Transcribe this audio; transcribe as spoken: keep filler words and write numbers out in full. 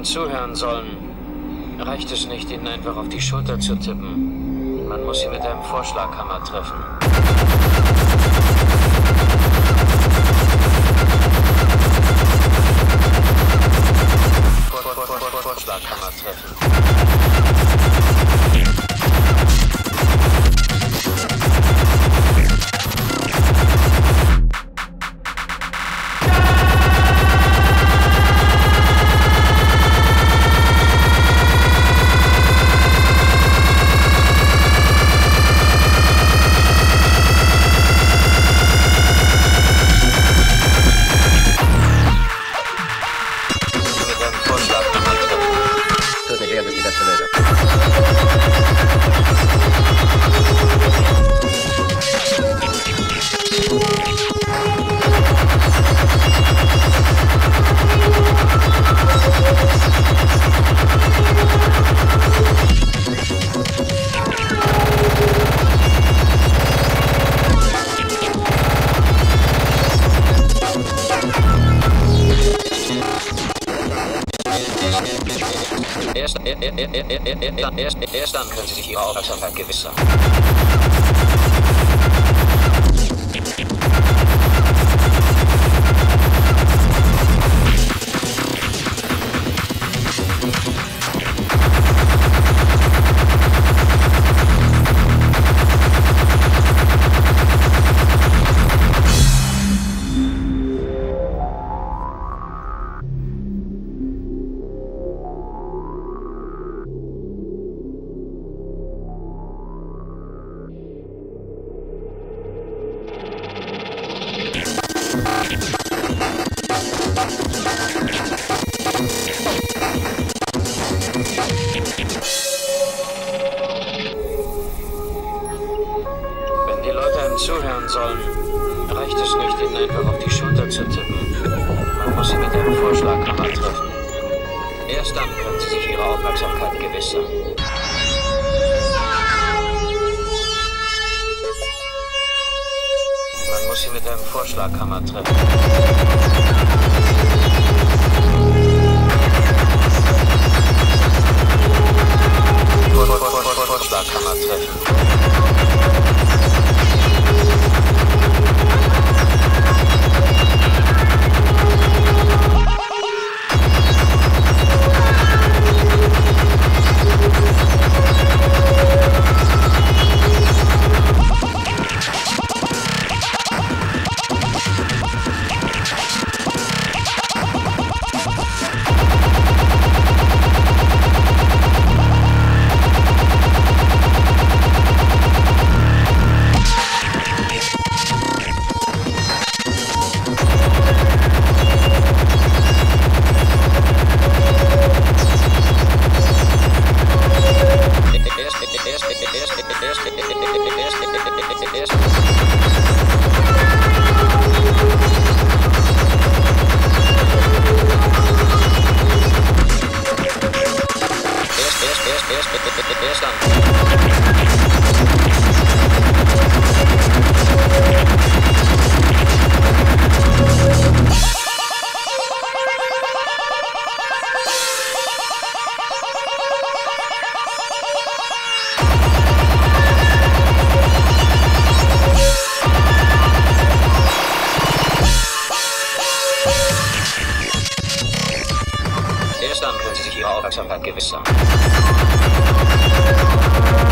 Leuten zuhören sollen, reicht es nicht, ihnen einfach auf die Schulter zu tippen. Man muss sie mit einem Vorschlaghammer treffen. Vor, vor, vor, vor, Vorschlaghammer treffen. Erst, erst, erst, erst, erst dann können Sie sich Ihre Aufmerksamkeit gewissern. Wenn die Leute einem zuhören sollen, reicht es nicht, ihnen einfach auf die Schulter zu tippen. Man muss sie mit einem Vorschlaghammer treffen. Erst dann können sie sich ihre Aufmerksamkeit gewissern. Man muss sie mit einem Vorschlaghammer treffen. Vorschlaghammer treffen. Erst dann können Sie sich Ihre Aufmerksamkeit gewissern.